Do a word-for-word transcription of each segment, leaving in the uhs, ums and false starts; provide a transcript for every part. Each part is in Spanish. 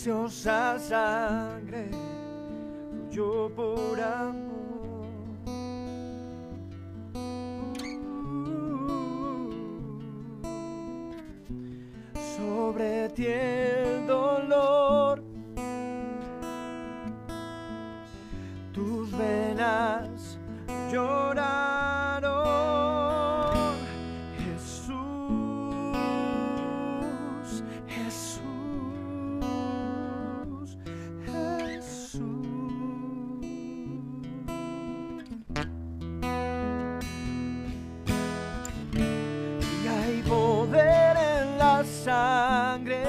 preciosa sangre fluyó por amor. Sobre ti el dolor, tus venas lloraron. Jesús, Jesús, Jesús. Y hay poder en la sangre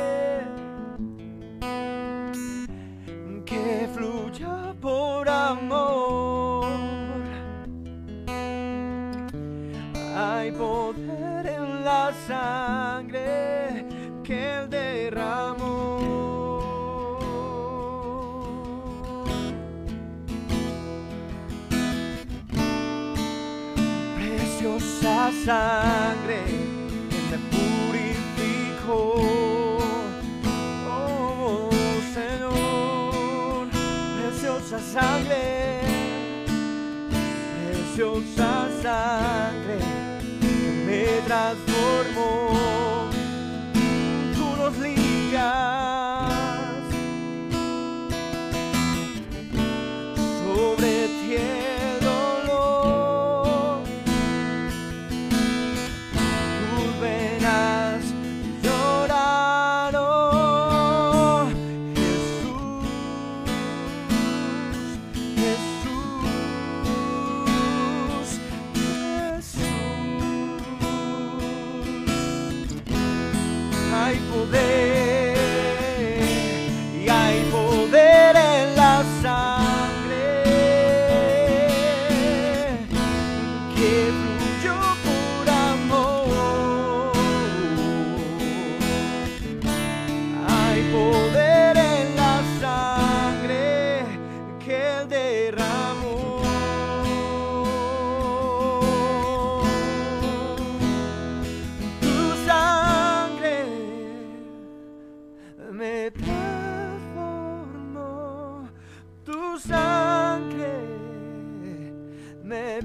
que fluya por amor. Hay poder en la sangre que Él derramó. Preciosa sangre que me purificó. Oh Señor, preciosa sangre, preciosa sangre que me transformó. Tú nos ligas sobre ti el dolor, tus venas lloraron. Jesús, Jesús, hay poder, y hay poder en la sangre que fluyó por amor. Hay poder en la sangre que Él derramó. Tu sangre me transformó, tu sangre me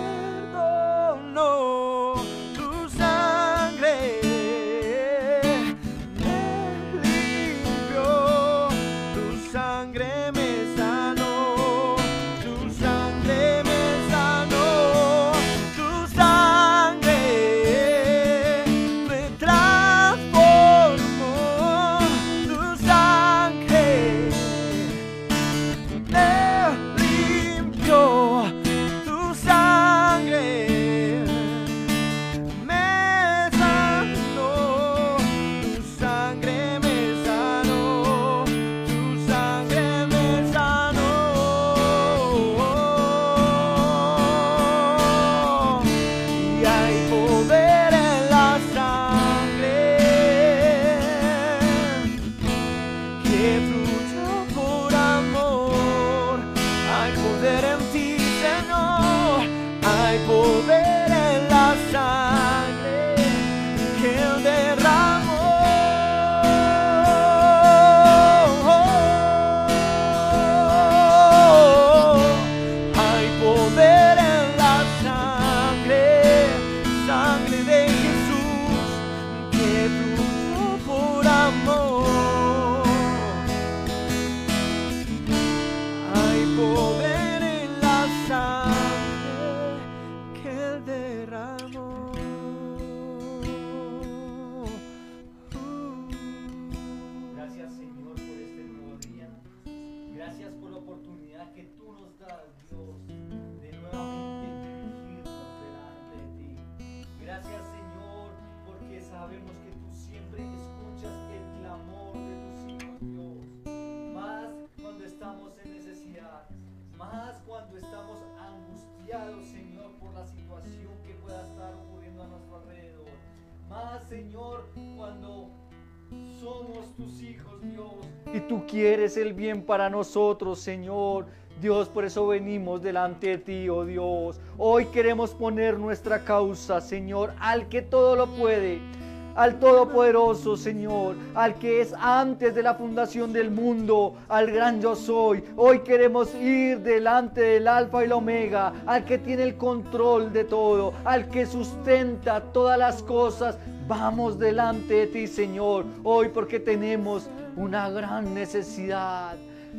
perdonó, tu sangre me limpió, tu sangre me sanó, tu sangre me sanó, tu sangre me transformó. Tu sangre me limpió, tu sangre me sanó, tu sangre me sanó, tu sangre me sanó. Y hay poder en la sangre que fluyó por amor. Hay poder en ti, Señor. Hay poder en la sangre que Él derramó. Hay poder en la sangre, sangre de Jesús que fluyó por amor. Hay poder en la sangre que Él derramó. Gracias, Señor, por este nuevo día. Gracias por la oportunidad que tú nos das, Dios, de nuevamente dirigirnos delante de ti. Gracias, Señor, porque sabemos que tú siempre escuchas el clamor de tus hijos, Dios. Más cuando estamos en necesidad, más cuando estamos angustiados, Señor, por la situación que pueda estar ocurriendo a nuestro alrededor. Más, Señor, cuando somos tus hijos, Dios, y tú quieres el bien para nosotros, Señor. Dios, por eso venimos delante de ti, oh Dios. Hoy queremos poner nuestra causa, Señor, al que todo lo puede, al Todopoderoso, Señor, al que es antes de la fundación del mundo, al gran yo soy. Hoy queremos ir delante del Alfa y la Omega, al que tiene el control de todo, al que sustenta todas las cosas. Vamos delante de ti, Señor, hoy porque tenemos una gran necesidad.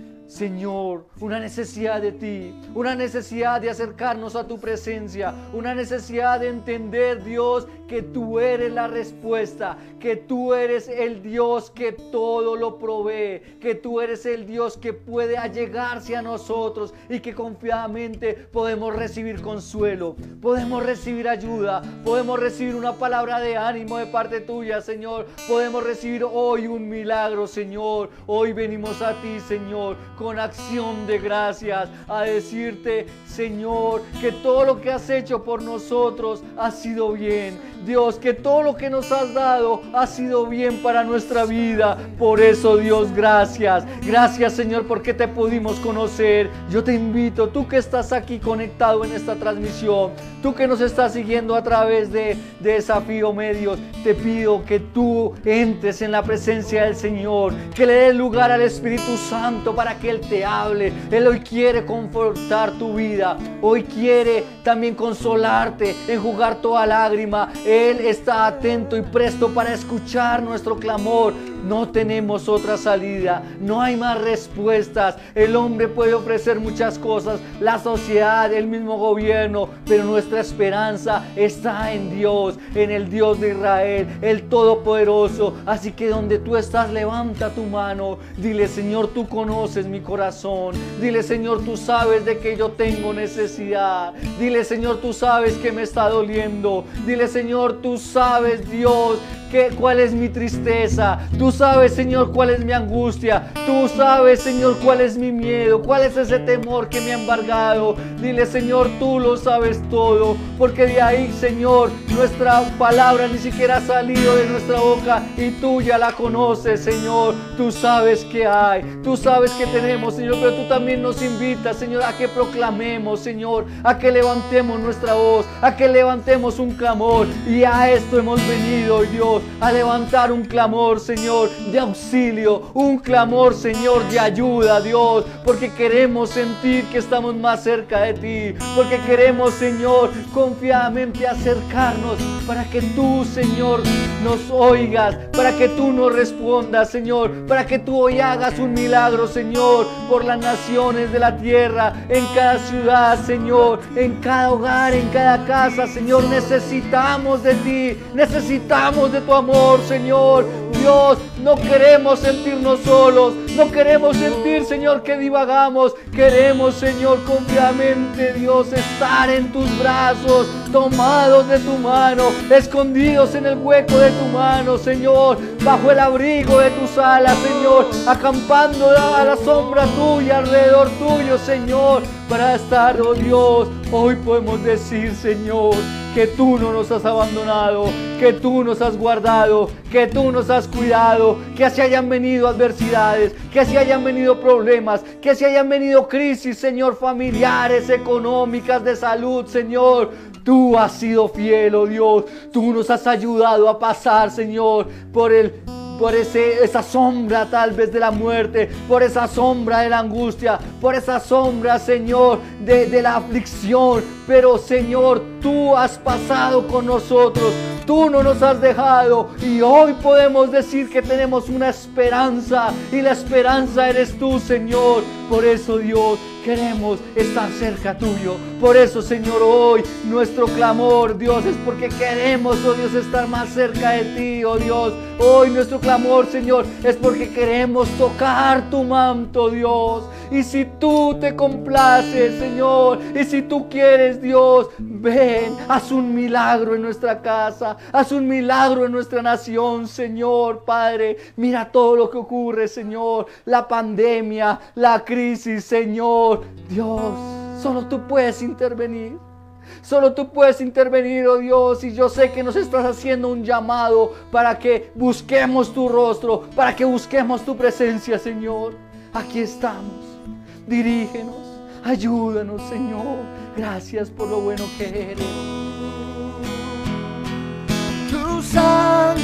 Señor, una necesidad de ti, una necesidad de acercarnos a tu presencia, una necesidad de entender, Dios, que tú eres la respuesta, que tú eres el Dios que todo lo provee, que tú eres el Dios que puede allegarse a nosotros y que confiadamente podemos recibir consuelo, podemos recibir ayuda, podemos recibir una palabra de ánimo de parte tuya, Señor, podemos recibir hoy un milagro, Señor. Hoy venimos a ti, Señor, con acción de gracias, a decirte, Señor, que todo lo que has hecho por nosotros ha sido bien. Dios, que todo lo que nos has dado ha sido bien para nuestra vida. Por eso, Dios, gracias. Gracias, Señor, porque te pudimos conocer. Yo te invito, tú que estás aquí conectado en esta transmisión, tú que nos estás siguiendo a través de, de Desafío Medios, te pido que tú entres en la presencia del Señor, que le des lugar al Espíritu Santo para que Él te hable. Él hoy quiere confortar tu vida, hoy quiere también consolarte, enjugar toda lágrima. Él está atento y presto para escuchar nuestro clamor. No tenemos otra salida, no hay más respuestas. El hombre puede ofrecer muchas cosas, la sociedad, el mismo gobierno, pero nuestra esperanza está en Dios, en el Dios de Israel, el Todopoderoso. Así que donde tú estás, levanta tu mano, dile, Señor, tú conoces mi corazón. Dile, Señor, tú sabes de que yo tengo necesidad. Dile, Señor, tú sabes que me está doliendo. Dile, Señor, tú sabes, Dios, que cuál es mi tristeza. Tú sabes, Señor, cuál es mi angustia. Tú sabes, Señor, cuál es mi miedo, cuál es ese temor que me ha embargado. Dile, Señor, tú lo sabes todo, porque de ahí, Señor, nuestra palabra ni siquiera ha salido de nuestra boca y tú ya la conoces, Señor. Tú sabes que hay, tú sabes que tenemos, Señor, pero tú también nos invitas, Señor, a que proclamemos, Señor, a que levantemos nuestra voz, a que levantemos un clamor. Y a esto hemos venido, Dios, a levantar un clamor, Señor, de auxilio, un clamor, Señor, de ayuda, Dios, porque queremos sentir que estamos más cerca de ti, porque queremos, Señor, confiadamente acercarnos para que tú, Señor, nos oigas, para que tú nos respondas, Señor, para que tú hoy hagas un milagro, Señor, por las naciones de la tierra, en cada ciudad, Señor, en cada hogar, en cada casa, Señor. Necesitamos de ti, necesitamos de tu amor, Señor. Dios, no queremos sentirnos solos, no queremos sentir, Señor, que divagamos. Queremos, Señor, confiadamente, Dios, estar en tus brazos, tomados de tu mano, escondidos en el hueco de tu mano, Señor, bajo el abrigo de tus alas, Señor, acampando a la sombra tuya, alrededor tuyo, Señor, para estar, oh Dios. Hoy podemos decir, Señor, que tú no nos has abandonado, que tú nos has guardado, que tú nos has cuidado, que así hayan venido adversidades, que así hayan venido problemas, que así hayan venido crisis, Señor, familiares, económicas, de salud, Señor. Tú has sido fiel, oh Dios. Tú nos has ayudado a pasar, Señor, por el... por ese, esa sombra tal vez de la muerte, por esa sombra de la angustia, por esa sombra, Señor, de, de la aflicción. Pero, Señor, tú has pasado con nosotros, tú no nos has dejado, y hoy podemos decir que tenemos una esperanza, y la esperanza eres tú, Señor. Por eso, Dios, queremos estar cerca tuyo. Por eso, Señor, hoy nuestro clamor, Dios, es porque queremos, oh Dios, estar más cerca de ti, oh Dios. Hoy nuestro clamor, Señor, es porque queremos tocar tu manto, Dios. Y si tú te complaces, Señor, y si tú quieres, Dios, ven, haz un milagro en nuestra casa, haz un milagro en nuestra nación, Señor, Padre. Mira todo lo que ocurre, Señor, la pandemia, la crisis, Señor. Dios, solo tú puedes intervenir. Solo tú puedes intervenir, oh Dios, y yo sé que nos estás haciendo un llamado para que busquemos tu rostro, para que busquemos tu presencia, Señor. Aquí estamos, dirígenos, ayúdanos, Señor. Gracias por lo bueno que eres. Tu sangre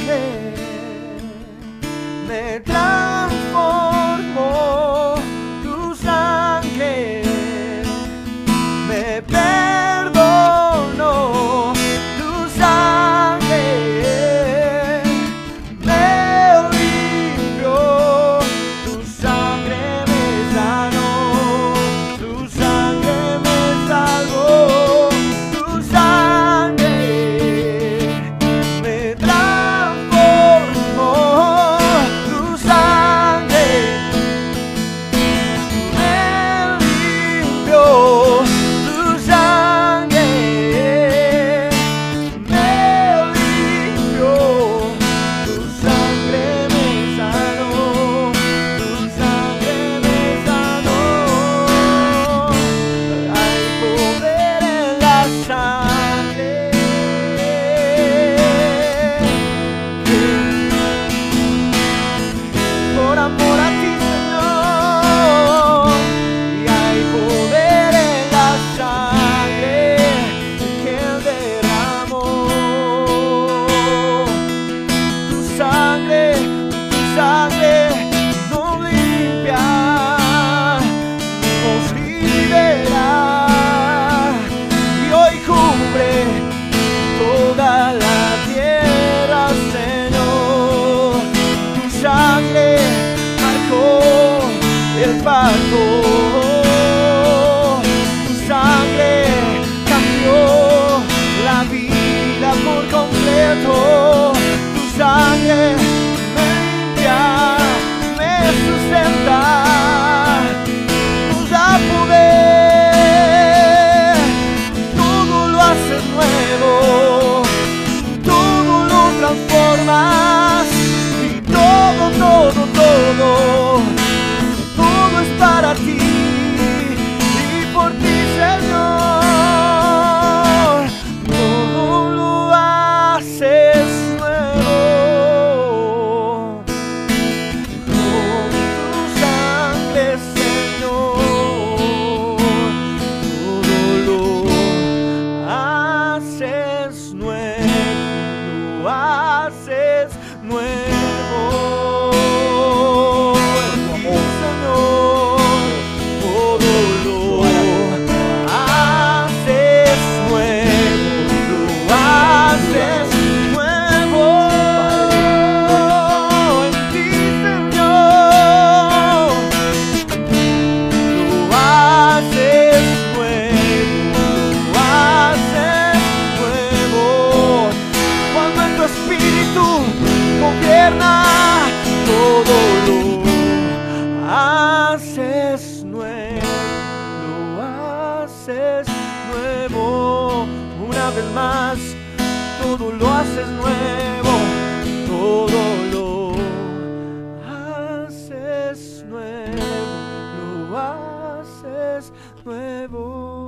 me transformó tu sangre, me perdonó tu sangre, me limpió, tu sangre me sanó, tu sangre me salvó, tu sangre me transformó, tu sangre me limpió, tu sangre me limpió, tu sangre me sanó, tu sangre me sanó. Hay poder en la sangre. Por amor a ti, Señor, y hay poder en la sangre que Él derramó. Tu sangre, tu sangre nos limpia, nos libera y hoy cubre toda la tierra, Señor. Tu sangre marcó el pacto, tu sangre cambió la vida por completo, tu sangre me limpia, me sustenta, nos da poder, todo lo haces nuevo, todo lo transformas y todo, todo, todo, todo es para ti y por ti, Señor, todo lo haces nuevo, con tu sangre, Señor, todo lo haces nuevo, lo haces nuevo. Señor, todo lo haces nuevo, lo haces nuevo en ti, Señor, lo haces nuevo, lo haces nuevo, cuando en tu espíritu gobierna, todo lo haces nuevo, lo haces nuevo, una vez más, todo lo haces nuevo, todo lo haces nuevo, lo haces nuevo.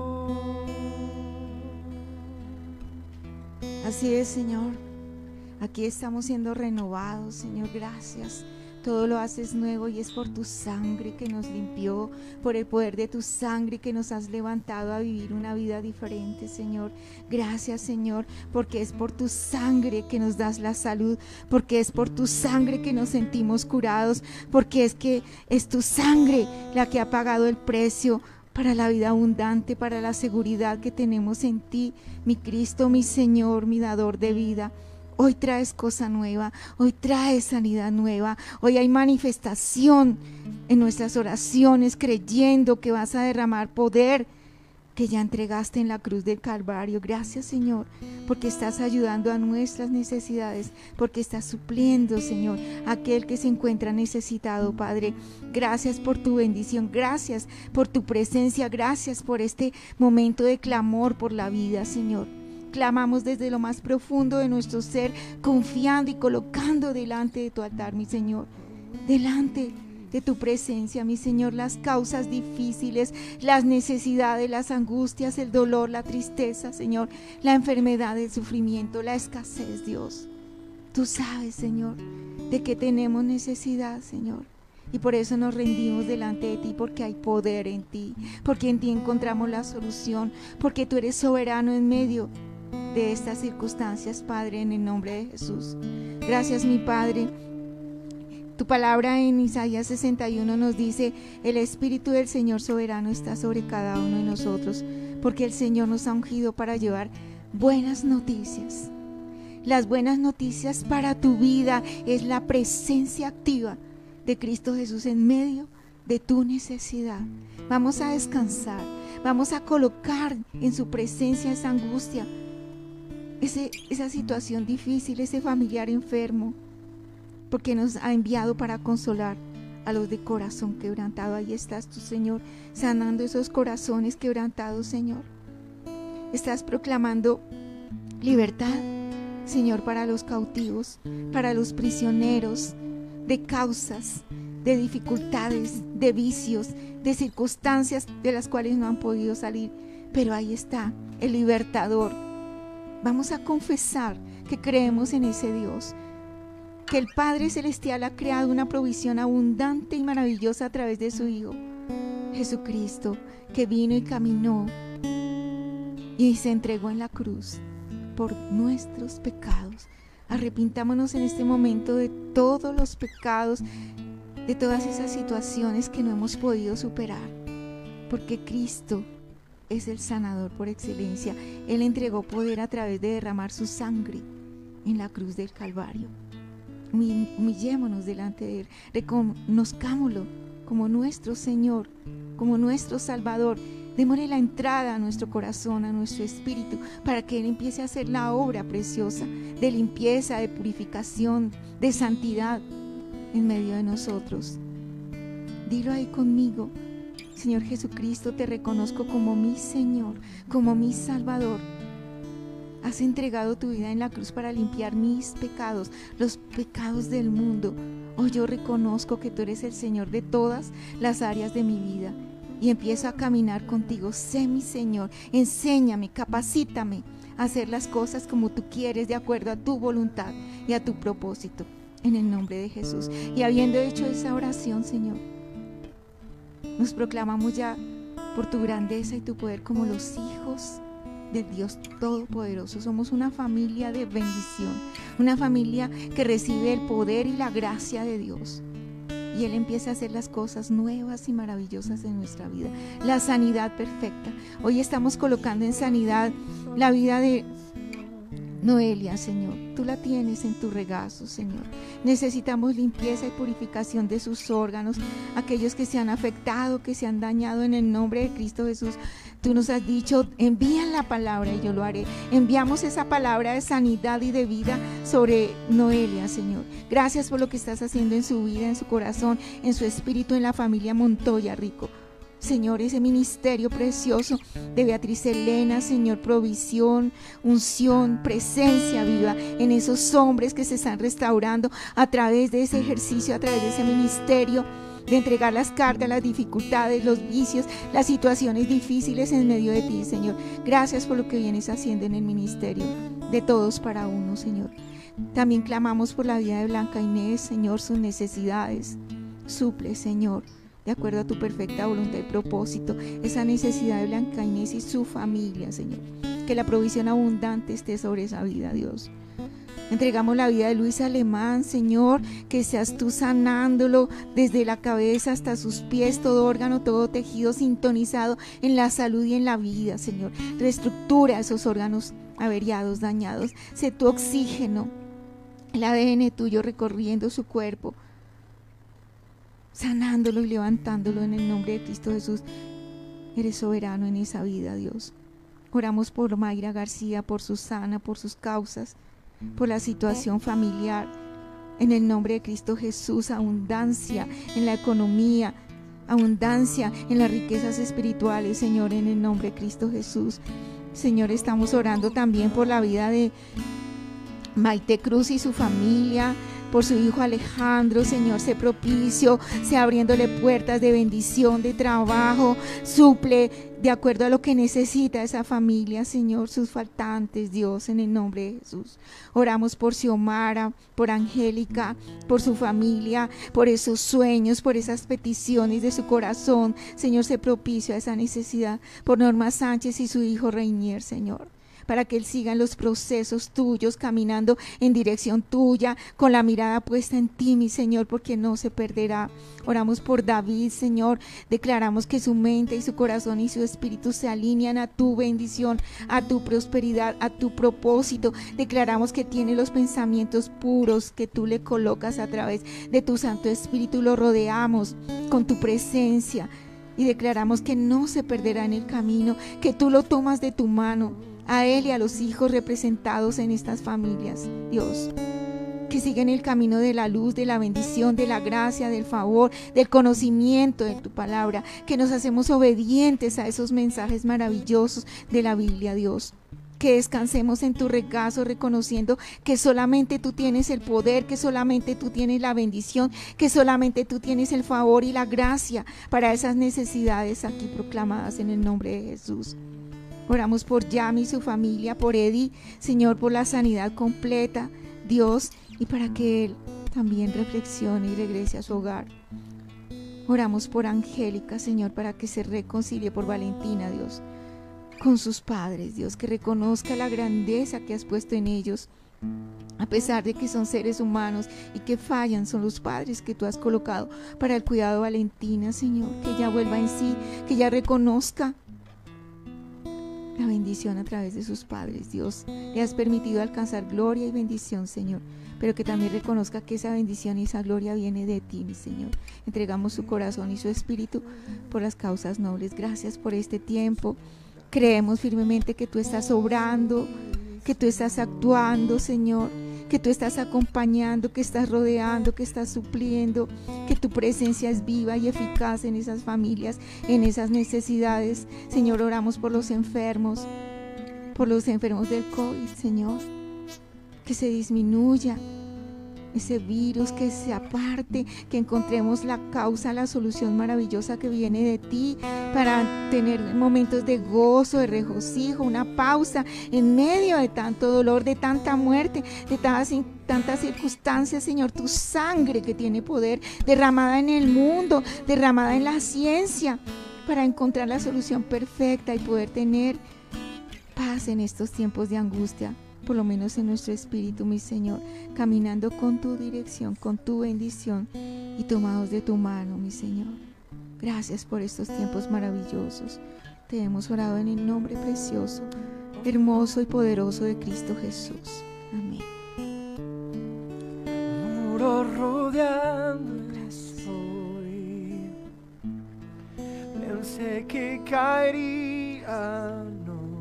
Así es, Señor. Aquí estamos siendo renovados, Señor, gracias. Todo lo haces nuevo y es por tu sangre que nos limpió, por el poder de tu sangre que nos has levantado a vivir una vida diferente, Señor. Gracias, Señor, porque es por tu sangre que nos das la salud, porque es por tu sangre que nos sentimos curados, porque es que es tu sangre la que ha pagado el precio para la vida abundante, para la seguridad que tenemos en ti, mi Cristo, mi Señor, mi dador de vida. Hoy traes cosa nueva, hoy traes sanidad nueva, hoy hay manifestación en nuestras oraciones, creyendo que vas a derramar poder que ya entregaste en la cruz del Calvario. Gracias, Señor, porque estás ayudando a nuestras necesidades, porque estás supliendo, Señor, a aquel que se encuentra necesitado, Padre. Gracias por tu bendición, gracias por tu presencia, gracias por este momento de clamor por la vida, Señor. Clamamos desde lo más profundo de nuestro ser, confiando y colocando delante de tu altar, mi Señor, delante de tu presencia, mi Señor, las causas difíciles, las necesidades, las angustias, el dolor, la tristeza, Señor, la enfermedad, el sufrimiento, la escasez, Dios. Tú sabes, Señor, de qué tenemos necesidad, Señor. Y por eso nos rendimos delante de ti, porque hay poder en ti, porque en ti encontramos la solución, porque tú eres soberano en medio de estas circunstancias, Padre, en el nombre de Jesús. Gracias, mi Padre. Tu palabra en Isaías sesenta y uno nos dice: el Espíritu del Señor soberano está sobre cada uno de nosotros, porque el Señor nos ha ungido para llevar buenas noticias. Las buenas noticias para tu vida es la presencia activa de Cristo Jesús en medio de tu necesidad. Vamos a descansar, vamos a colocar en su presencia esa angustia, ese, esa situación difícil, ese familiar enfermo, porque nos ha enviado para consolar a los de corazón quebrantado. Ahí estás tú, Señor, sanando esos corazones quebrantados, Señor. Estás proclamando libertad, Señor, para los cautivos, para los prisioneros de causas, de dificultades, de vicios, de circunstancias de las cuales no han podido salir. Pero ahí está el libertador. Vamos a confesar que creemos en ese Dios, que el Padre Celestial ha creado una provisión abundante y maravillosa a través de su Hijo Jesucristo, que vino y caminó y se entregó en la cruz por nuestros pecados. Arrepintámonos en este momento de todos los pecados, de todas esas situaciones que no hemos podido superar, porque Cristo es el sanador por excelencia. Él entregó poder a través de derramar su sangre en la cruz del Calvario. Humillémonos delante de Él, reconozcámoslo como nuestro Señor, como nuestro Salvador. Démosle la entrada a nuestro corazón, a nuestro espíritu, para que Él empiece a hacer la obra preciosa de limpieza, de purificación, de santidad en medio de nosotros. Dilo ahí conmigo: Señor Jesucristo, te reconozco como mi Señor, como mi Salvador. Has entregado tu vida en la cruz para limpiar mis pecados, los pecados del mundo. Hoy yo reconozco que tú eres el Señor de todas las áreas de mi vida y empiezo a caminar contigo. Sé mi Señor, enséñame, capacítame a hacer las cosas como tú quieres, de acuerdo a tu voluntad y a tu propósito, en el nombre de Jesús. Y habiendo hecho esa oración, Señor, nos proclamamos ya por tu grandeza y tu poder como los hijos del Dios Todopoderoso. Somos una familia de bendición, una familia que recibe el poder y la gracia de Dios, y Él empieza a hacer las cosas nuevas y maravillosas en nuestra vida. La sanidad perfecta. Hoy estamos colocando en sanidad la vida de Noelia, Señor. Tú la tienes en tu regazo, Señor. Necesitamos limpieza y purificación de sus órganos, aquellos que se han afectado, que se han dañado, en el nombre de Cristo Jesús. Tú nos has dicho: envían la palabra y yo lo haré. Enviamos esa palabra de sanidad y de vida sobre Noelia, Señor. Gracias por lo que estás haciendo en su vida, en su corazón, en su espíritu, en la familia Montoya Rico. Señor, ese ministerio precioso de Beatriz Elena, Señor, provisión, unción, presencia viva en esos hombres que se están restaurando a través de ese ejercicio, a través de ese ministerio, de entregar las cargas, las dificultades, los vicios, las situaciones difíciles en medio de ti, Señor. Gracias por lo que vienes haciendo en el ministerio de Todos para Uno, Señor. También clamamos por la vida de Blanca Inés, Señor, sus necesidades. Suple, Señor, de acuerdo a tu perfecta voluntad y propósito, esa necesidad de Blanca Inés y su familia, Señor. Que la provisión abundante esté sobre esa vida, Dios. Entregamos la vida de Luis Alemán, Señor, que seas tú sanándolo desde la cabeza hasta sus pies, todo órgano, todo tejido sintonizado en la salud y en la vida, Señor. Reestructura esos órganos averiados, dañados. Sé tu oxígeno, el A D N tuyo recorriendo su cuerpo, sanándolo y levantándolo en el nombre de Cristo Jesús. Eres soberano en esa vida, Dios. Oramos por Mayra García, por Susana, por sus causas, por la situación familiar, en el nombre de Cristo Jesús. Abundancia en la economía, abundancia en las riquezas espirituales, Señor, en el nombre de Cristo Jesús. Señor, estamos orando también por la vida de Maite Cruz y su familia, por su hijo Alejandro. Señor, sé propicio, sé abriéndole puertas de bendición, de trabajo. Suple de acuerdo a lo que necesita esa familia, Señor, sus faltantes, Dios, en el nombre de Jesús. Oramos por Xiomara, por Angélica, por su familia, por esos sueños, por esas peticiones de su corazón. Señor, sé propicio a esa necesidad. Por Norma Sánchez y su hijo Reinier, Señor. para que él siga en los procesos tuyos, caminando en dirección tuya, con la mirada puesta en ti, mi Señor, porque no se perderá. Oramos por David, Señor, declaramos que su mente y su corazón y su espíritu se alinean a tu bendición, a tu prosperidad, a tu propósito. Declaramos que tiene los pensamientos puros que tú le colocas a través de tu Santo Espíritu. Lo rodeamos con tu presencia y declaramos que no se perderá en el camino, que tú lo tomas de tu mano, a él y a los hijos representados en estas familias, Dios, que siguen el camino de la luz, de la bendición, de la gracia, del favor, del conocimiento de tu palabra, que nos hacemos obedientes a esos mensajes maravillosos de la Biblia, Dios. Que descansemos en tu regazo, reconociendo que solamente tú tienes el poder, que solamente tú tienes la bendición, que solamente tú tienes el favor y la gracia para esas necesidades aquí proclamadas en el nombre de Jesús. Oramos por Yami y su familia, por Eddie, Señor, por la sanidad completa, Dios, y para que él también reflexione y regrese a su hogar. Oramos por Angélica, Señor, para que se reconcilie, por Valentina, Dios, con sus padres, Dios, que reconozca la grandeza que has puesto en ellos. A pesar de que son seres humanos y que fallan, son los padres que tú has colocado para el cuidado de Valentina, Señor, que ella vuelva en sí, que ella reconozca la bendición a través de sus padres, Dios. Le has permitido alcanzar gloria y bendición, Señor, pero que también reconozca que esa bendición y esa gloria viene de ti, mi Señor. Entregamos su corazón y su espíritu por las causas nobles. Gracias por este tiempo. Creemos firmemente que tú estás obrando, que tú estás actuando, Señor, que tú estás acompañando, que estás rodeando, que estás supliendo, que tu presencia es viva y eficaz en esas familias, en esas necesidades. Señor, oramos por los enfermos, por los enfermos del COVID, Señor, que se disminuya ese virus, que se aparte, que encontremos la causa, la solución maravillosa que viene de ti, para tener momentos de gozo, de regocijo, una pausa en medio de tanto dolor, de tanta muerte, de tantas, tantas circunstancias, Señor. Tu sangre que tiene poder, derramada en el mundo, derramada en la ciencia, para encontrar la solución perfecta y poder tener paz en estos tiempos de angustia, por lo menos en nuestro espíritu, mi Señor, caminando con tu dirección, con tu bendición y tomados de tu mano, mi Señor. Gracias por estos tiempos maravillosos. Te hemos orado en el nombre precioso, hermoso y poderoso de Cristo Jesús. Amén. Muro rodeando estoy, pensé que caerían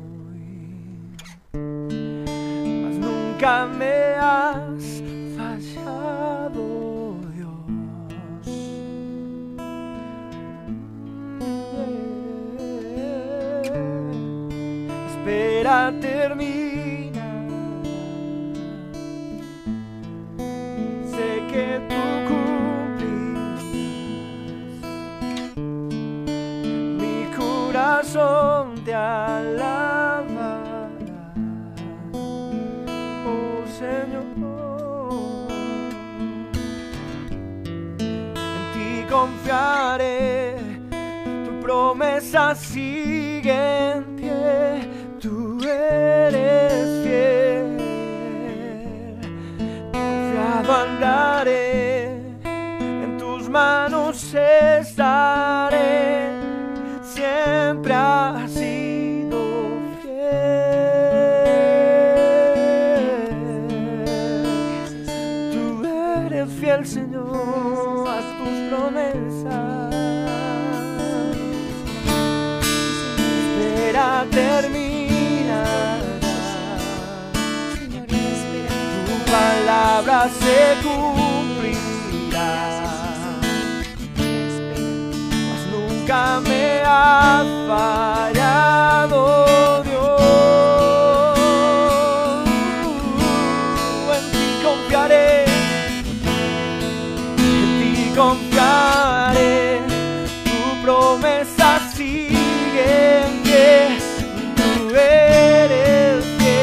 hoy, mas nunca me has fallado, Dios. Espera, termina. Sé que tú cumplirás. Mi corazón te alabará, oh Señor. En ti confiaré, tu promesa sigue en pie. Tú eres fiel, confiado andaré, en tus manos estaré, siempre has sido fiel. Tú eres fiel, Señor, a tus promesas. Espera, termina. Palabra se cumplirá, mas nunca me ha fallado, Dios. En ti confiaré, en ti confiaré, tu promesa sigue en pie, tú eres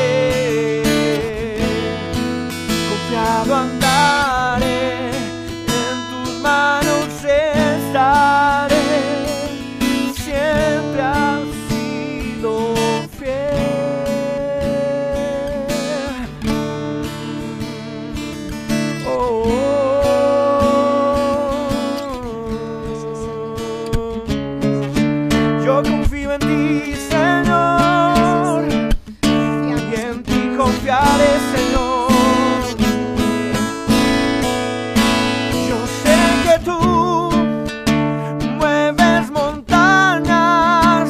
andaré, en tus manos estaré, siempre has ti, Señor, y en ti confiaré, Señor. Yo sé que tú mueves montañas,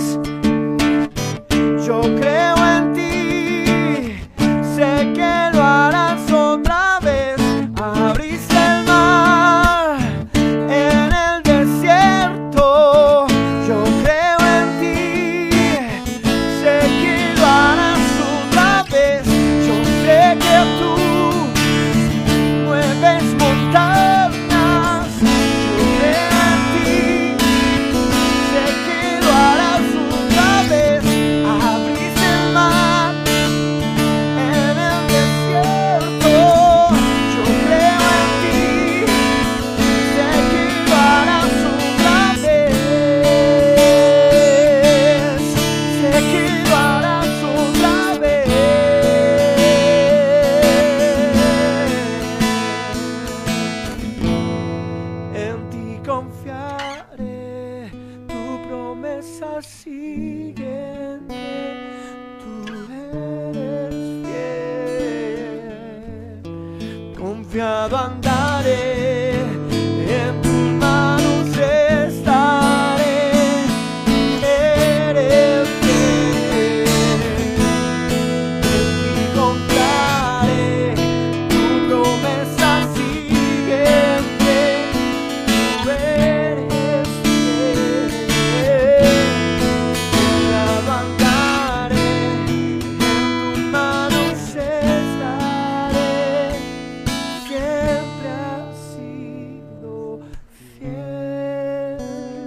yo creo en ti, sé que lo harás otra vez. Abriste el mar en el desierto, yo creo en ti, sé que lo harás otra vez. Yo sé que tú mueves montañas, yo creo en ti, sé que lo harás otra vez. Abriste el mar en el desierto, yo creo en ti, sé que lo harás otra vez, sé que lo harás otra vez. En ti confiaré, tu promesa sigue, tú eres fiel. Confiado andaré, en tus manos estaré, eres fiel. En ti confiaré, tu promesa sigue, tú eres fiel. Confiado andaré, en tus manos estaré, siempre has sido fiel.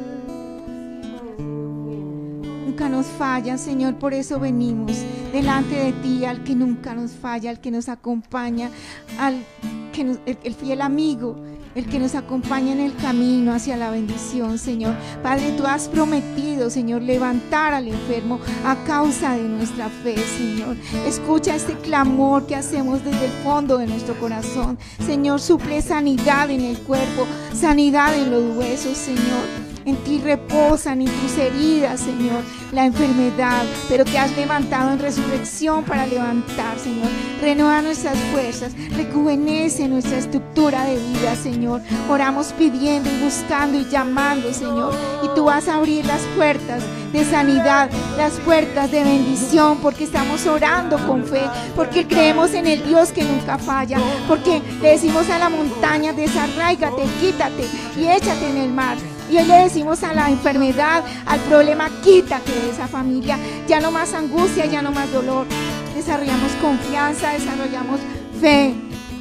Nunca nos falla, Señor, por eso venimos delante de ti, al que nunca nos falla, al que nos acompaña, al que nos- el, el fiel amigo, el que nos acompaña en el camino hacia la bendición, Señor. Padre, tú has prometido, Señor, levantar al enfermo a causa de nuestra fe, Señor. Escucha este clamor que hacemos desde el fondo de nuestro corazón. Señor, suple sanidad en el cuerpo, sanidad en los huesos, Señor. En ti reposan, en tus heridas, Señor, la enfermedad, pero te has levantado en resurrección para levantar, Señor. Renueva nuestras fuerzas, rejuvenece nuestra estructura de vida, Señor. Oramos pidiendo y buscando y llamando, Señor. Y tú vas a abrir las puertas de sanidad, las puertas de bendición, porque estamos orando con fe, porque creemos en el Dios que nunca falla, porque le decimos a la montaña, desarráigate, quítate y échate en el mar. Y hoy le decimos a la enfermedad, al problema, quítate de esa familia. Ya no más angustia, ya no más dolor. Desarrollamos confianza, desarrollamos fe,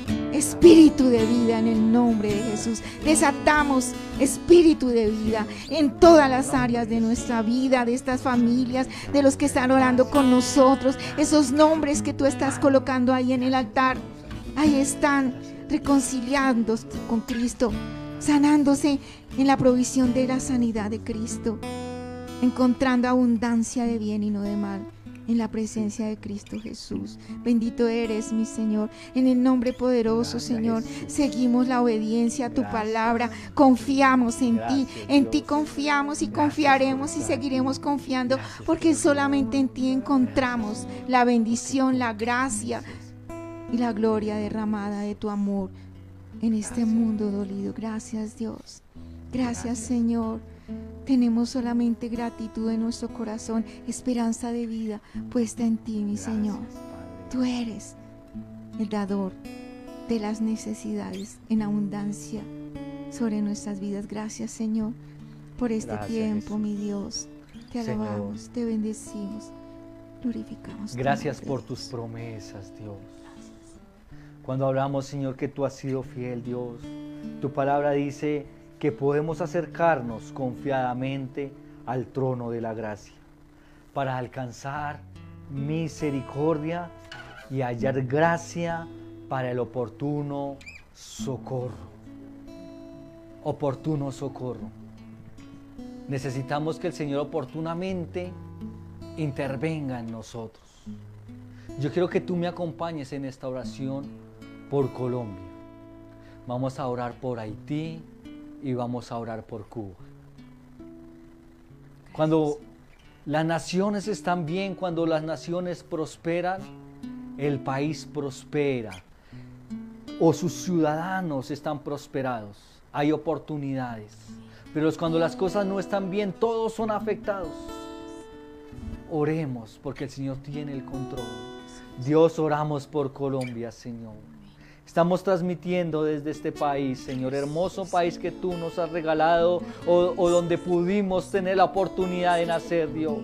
espíritu de vida en el nombre de Jesús. Desatamos espíritu de vida en todas las áreas de nuestra vida, de estas familias, de los que están orando con nosotros. Esos nombres que tú estás colocando ahí en el altar, ahí están reconciliándose con Cristo, sanándose en la provisión de la sanidad de Cristo, encontrando abundancia de bien y no de mal en la presencia de Cristo Jesús. Bendito eres, mi Señor. En el nombre poderoso, Señor, seguimos la obediencia a tu palabra. Confiamos en ti, en ti confiamos y confiaremos y seguiremos confiando, porque solamente en ti encontramos la bendición, la gracia y la gloria derramada de tu amor en este mundo dolido. Gracias, Dios. Gracias, Señor. Tenemos solamente gratitud en nuestro corazón, esperanza de vida puesta en ti, mi Señor. Tú eres el dador de las necesidades en abundancia sobre nuestras vidas. Gracias, Señor, por este Gracias, tiempo, Jesús. mi Dios. Te Señor. alabamos, te bendecimos, glorificamos. tu Gracias nombre, por tus Dios. promesas, Dios. Cuando hablamos, Señor, que tú has sido fiel, Dios, tu palabra dice que podemos acercarnos confiadamente al trono de la gracia para alcanzar misericordia y hallar gracia para el oportuno socorro. Oportuno socorro. Necesitamos que el Señor oportunamente intervenga en nosotros. Yo quiero que tú me acompañes en esta oración por Colombia. Vamos a orar por Haití y vamos a orar por Cuba. Cuando Las naciones están bien. Cuando las naciones prosperan, el país prospera. O sus ciudadanos están prosperados. Hay oportunidades. Pero es cuando las cosas no están bien, todos son afectados. Oremos porque el Señor tiene el control. Dios, oramos por Colombia, Señor. Estamos transmitiendo desde este país, Señor, hermoso país que tú nos has regalado o, o donde pudimos tener la oportunidad de nacer, Dios.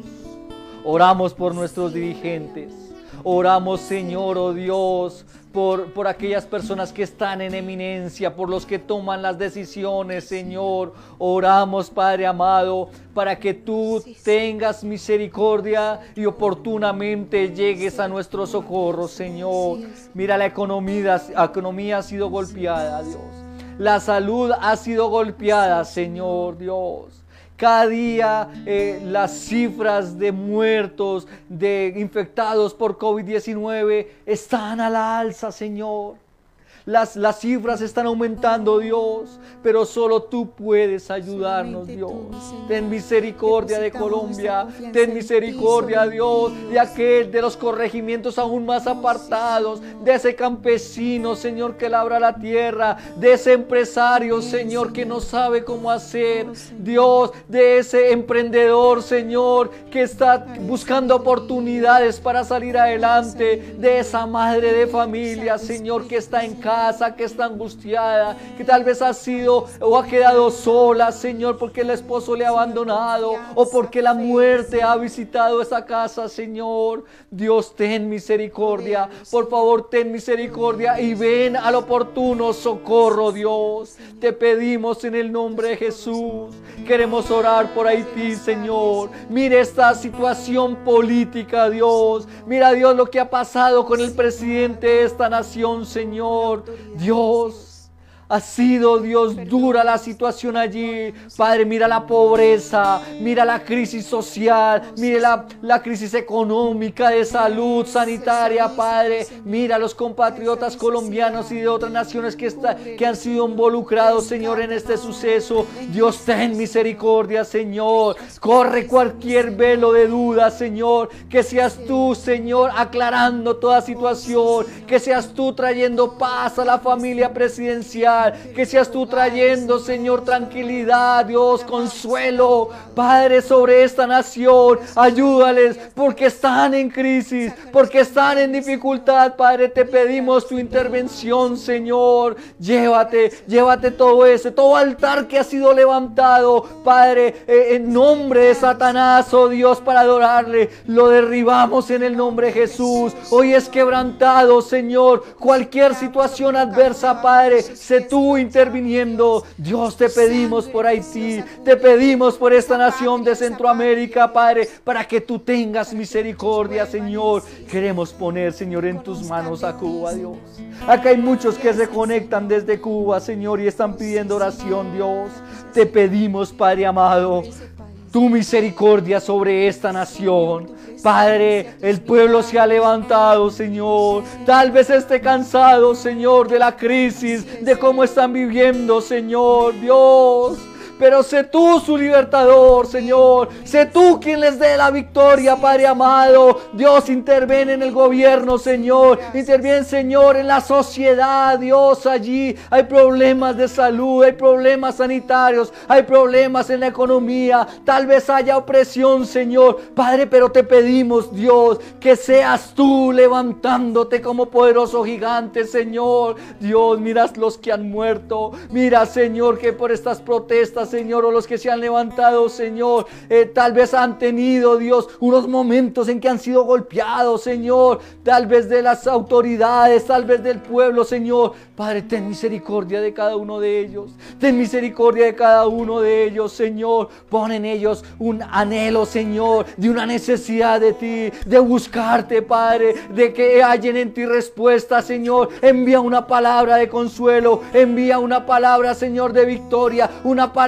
Oramos por nuestros dirigentes. Oramos, Señor, oh Dios, por, por aquellas personas que están en eminencia, por los que toman las decisiones, Señor. Oramos, Padre amado, para que tú tengas misericordia y oportunamente llegues a nuestro socorro, Señor. Mira, la economía, la economía ha sido golpeada, Dios. La salud ha sido golpeada, Señor, Dios. Cada día eh, las cifras de muertos, de infectados por COVID diecinueve están a la alza, Señor. Las, las cifras están aumentando, Dios, pero solo tú puedes ayudarnos, Dios. Ten misericordia de Colombia, ten misericordia, Dios, de aquel, de los corregimientos aún más apartados, de ese campesino, Señor, que labra la tierra, de ese empresario, Señor, que no sabe cómo hacer, Dios, de ese emprendedor, Señor, que está buscando oportunidades para salir adelante, de esa madre de familia, Señor, que está en casa, que está angustiada, que tal vez ha sido o ha quedado sola, Señor, porque el esposo le ha abandonado o porque la muerte ha visitado esa casa, Señor. Dios, ten misericordia, por favor, ten misericordia y ven al oportuno socorro, Dios. Te pedimos en el nombre de Jesús. Queremos orar por Haití, Señor. Mira esta situación política, Dios. Mira, Dios, lo que ha pasado con el presidente de esta nación, Señor. Dios, ha sido, Dios, dura la situación allí. Padre, mira la pobreza, mira la crisis social, mira la, la crisis económica, de salud, sanitaria, Padre. Mira a los compatriotas colombianos y de otras naciones que, está, que han sido involucrados, Señor, en este suceso. Dios, ten misericordia, Señor. Corre cualquier velo de duda, Señor. Que seas tú, Señor, aclarando toda situación. Que seas tú trayendo paz a la familia presidencial. Que seas tú trayendo, Señor, tranquilidad, Dios, consuelo, Padre, sobre esta nación. Ayúdales porque están en crisis, porque están en dificultad, Padre. Te pedimos tu intervención, Señor. Llévate, llévate todo ese, todo altar que ha sido levantado, Padre, eh, en nombre de Satanás, oh Dios, para adorarle. Lo derribamos en el nombre de Jesús. Hoy es quebrantado, Señor, cualquier situación adversa, Padre. Se tú interviniendo. Dios, te pedimos por Haití, te pedimos por esta nación de Centroamérica, Padre, para que tú tengas misericordia, Señor. Queremos poner, Señor, en tus manos a Cuba, Dios. Acá hay muchos que se conectan desde Cuba, Señor, y están pidiendo oración, Dios. Te pedimos, Padre amado, tu misericordia sobre esta nación. Padre, el pueblo se ha levantado, Señor. Tal vez esté cansado, Señor, de la crisis, de cómo están viviendo, Señor, Dios. Pero sé tú su libertador, Señor. Sé tú quien les dé la victoria, Padre amado. Dios, interviene en el gobierno, Señor. Interviene, Señor, en la sociedad, Dios. Allí hay problemas de salud, hay problemas sanitarios, hay problemas en la economía. Tal vez haya opresión, Señor, Padre, pero te pedimos, Dios, que seas tú levantándote como poderoso gigante, Señor. Dios, mira los que han muerto. Mira, Señor, que por estas protestas, Señor, o los que se han levantado, Señor, eh, tal vez han tenido, Dios, unos momentos en que han sido golpeados, Señor, tal vez de las autoridades, tal vez del pueblo, Señor. Padre, ten misericordia de cada uno de ellos, ten misericordia de cada uno de ellos, Señor. Pon en ellos un anhelo, Señor, de una necesidad de ti, de buscarte, Padre, de que hallen en ti respuesta, Señor. Envía una palabra de consuelo, envía una palabra, Señor, de victoria, una palabra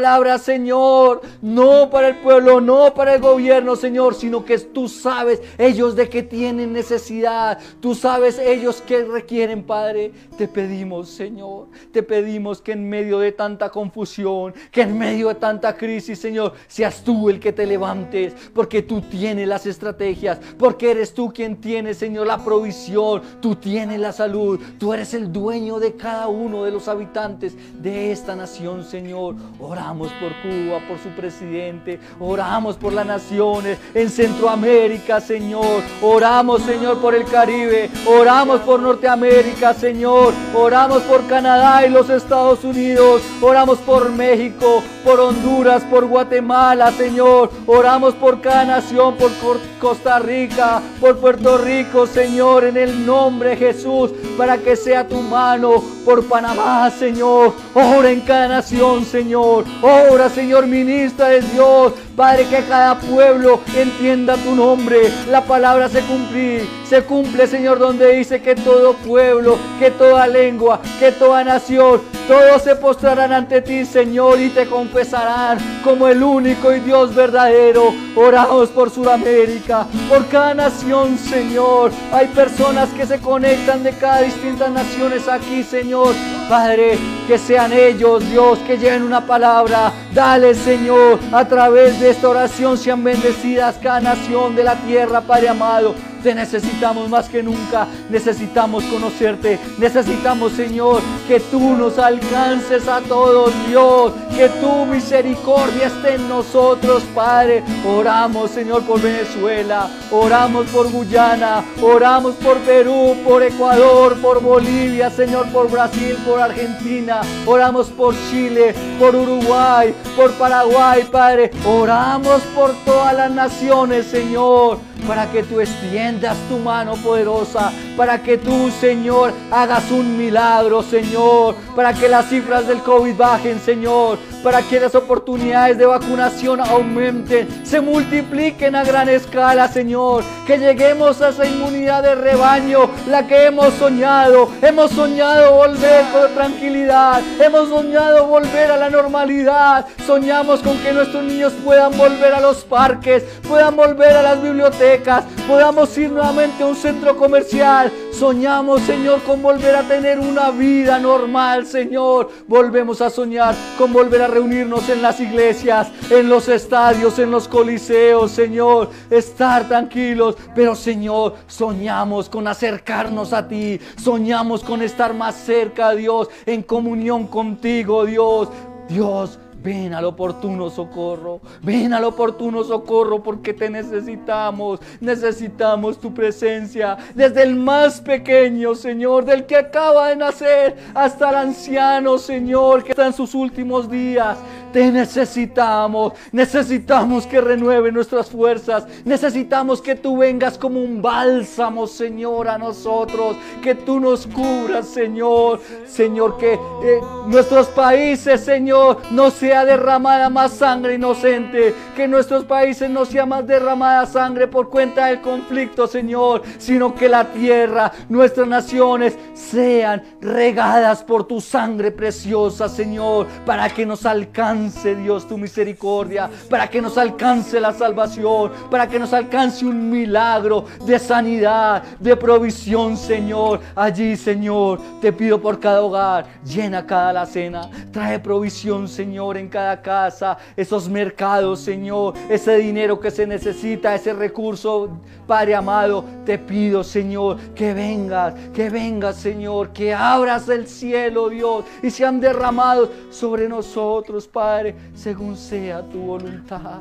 palabra, Señor, no para el pueblo, no para el gobierno, Señor, sino que tú sabes ellos de qué tienen necesidad, tú sabes ellos qué requieren, Padre. Te pedimos, Señor, te pedimos que en medio de tanta confusión, que en medio de tanta crisis, Señor, seas tú el que te levantes, porque tú tienes las estrategias, porque eres tú quien tiene, Señor, la provisión, tú tienes la salud, tú eres el dueño de cada uno de los habitantes de esta nación, Señor. Oramos por Cuba, por su presidente, oramos por las naciones en Centroamérica, Señor, oramos, Señor, por el Caribe, oramos por Norteamérica, Señor, oramos por Canadá y los Estados Unidos, oramos por México, por Honduras, por Guatemala, Señor, oramos por cada nación, por Costa Rica, por Puerto Rico, Señor, en el nombre de Jesús, para que sea tu mano, por Panamá, Señor, ora en cada nación, Señor, ora, Señor, ministra de Dios, Padre, que cada pueblo entienda tu nombre, la palabra se cumple, se cumple, Señor, donde dice que todo pueblo, que toda lengua, que toda nación, todos se postrarán ante ti, Señor, y te confesarán como el único y Dios verdadero. Oramos por Sudamérica, por cada nación, Señor. Hay personas que se conectan de cada distintas naciones aquí, Señor. Padre, que sean ellos, Dios, que lleven una palabra. Dale, Señor, a través de esta oración sean bendecidas cada nación de la tierra, Padre amado. Te necesitamos más que nunca, necesitamos conocerte, necesitamos, Señor, que tú nos alcances a todos, Dios, que tu misericordia esté en nosotros, Padre. Oramos, Señor, por Venezuela, oramos por Guyana, oramos por Perú, por Ecuador, por Bolivia, Señor, por Brasil, por Argentina, oramos por Chile, por Uruguay, por Paraguay, Padre, oramos por todas las naciones, Señor, para que tú extiendas tu mano poderosa, para que tú, Señor, hagas un milagro, Señor, para que las cifras del COVID bajen, Señor, para que las oportunidades de vacunación aumenten, se multipliquen a gran escala, Señor, que lleguemos a esa inmunidad de rebaño, la que hemos soñado. Hemos soñado volver con tranquilidad, hemos soñado volver a la normalidad, soñamos con que nuestros niños puedan volver a los parques, puedan volver a las bibliotecas, podamos ir nuevamente a un centro comercial. Soñamos, Señor, con volver a tener una vida normal, Señor. Volvemos a soñar con volver a reunirnos en las iglesias, en los estadios, en los coliseos, Señor. Estar tranquilos, pero, Señor, soñamos con acercarnos a ti. Soñamos con estar más cerca, Dios, en comunión contigo, Dios. Dios, ven al oportuno socorro, ven al oportuno socorro, porque te necesitamos, necesitamos tu presencia, desde el más pequeño, Señor, del que acaba de nacer, hasta el anciano, Señor, que está en sus últimos días. Te necesitamos, necesitamos que renueve nuestras fuerzas, necesitamos que tú vengas como un bálsamo, Señor, a nosotros, que tú nos cubras, Señor, Señor, que eh, nuestros países, Señor, no sea derramada más sangre inocente, que en nuestros países no sea más derramada sangre por cuenta del conflicto, Señor, sino que la tierra, nuestras naciones sean regadas por tu sangre preciosa, Señor, para que nos alcance, Dios, tu misericordia, para que nos alcance la salvación, para que nos alcance un milagro de sanidad, de provisión, Señor. Allí, Señor, te pido por cada hogar, llena cada alacena, trae provisión, Señor, en cada casa, esos mercados, Señor, ese dinero que se necesita, ese recurso, Padre amado, te pido, Señor, que vengas, que vengas, Señor, que abras el cielo, Dios, y sean derramados sobre nosotros, Padre, según sea tu voluntad.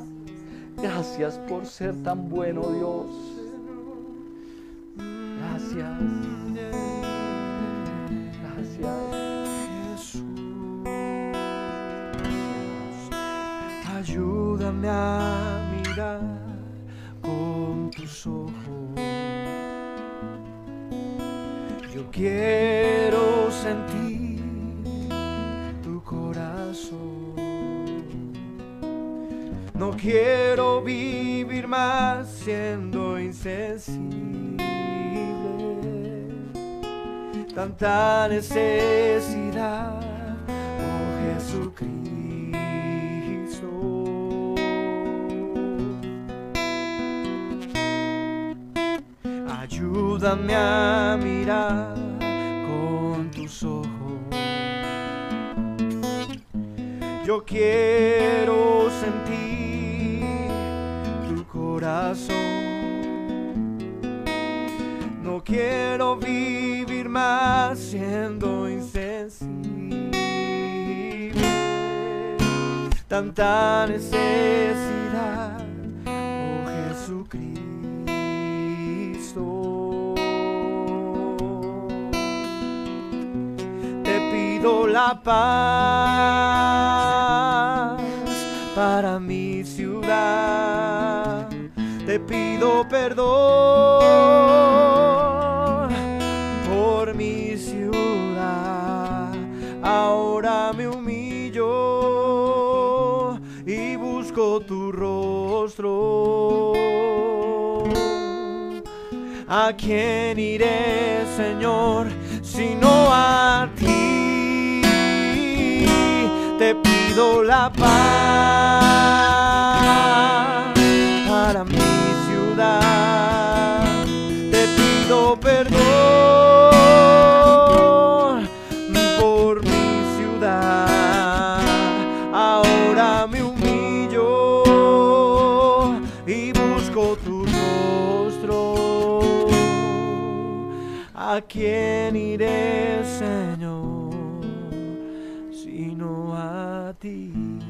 Gracias por ser tan bueno, Dios. Gracias. Gracias. Ayúdame a mirar con tus ojos. Yo quiero sentir tu corazón. No quiero vivir más siendo insensible. Tanta necesidad, oh Jesucristo. ayúdame a mirar con tus ojos. Yo quiero sentir tu corazón. No quiero vivir más siendo insensible. Tanta necesidad, oh Jesucristo. Te pido la paz para mi ciudad. Te pido perdón por mi ciudad. Ahora me humillo y busco tu rostro. ¿A quién iré, Señor, sino a ti? Te pido la paz para mi ciudad. Te pido perdón por mi ciudad. Ahora me humillo y busco tu rostro. ¿A quién iré, Señor, sino a ti?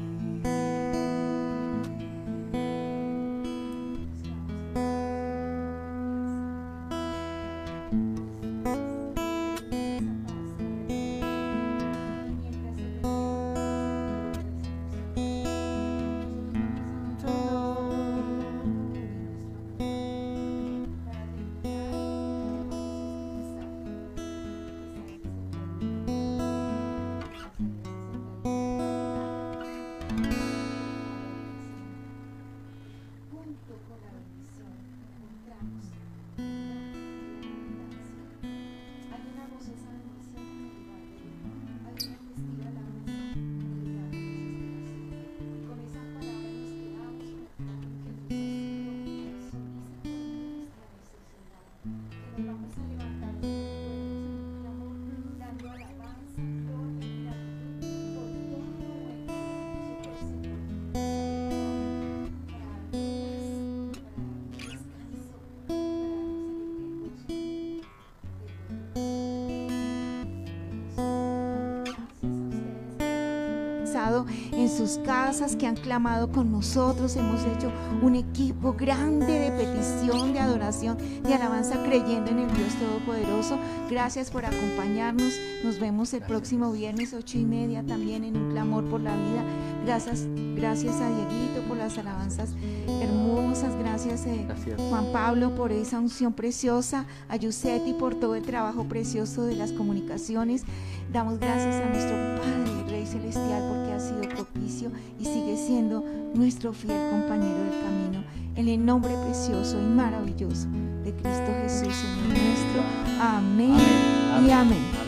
En sus casas, que han clamado con nosotros. Hemos hecho un equipo grande de petición, de adoración, de alabanza, creyendo en el Dios Todopoderoso. Gracias por acompañarnos. Nos vemos el próximo viernes ocho y media también en Un Clamor por la Vida. Gracias, gracias a Dieguito por las alabanzas hermosas. Gracias, eh, gracias Juan Pablo por esa unción preciosa. A Yusetti por todo el trabajo precioso de las comunicaciones. Damos gracias a nuestro Padre Rey Celestial porque ha sido propicio y sigue siendo nuestro fiel compañero del camino. En el nombre precioso y maravilloso de Cristo Jesús, Señor nuestro. Amén, amén y amén.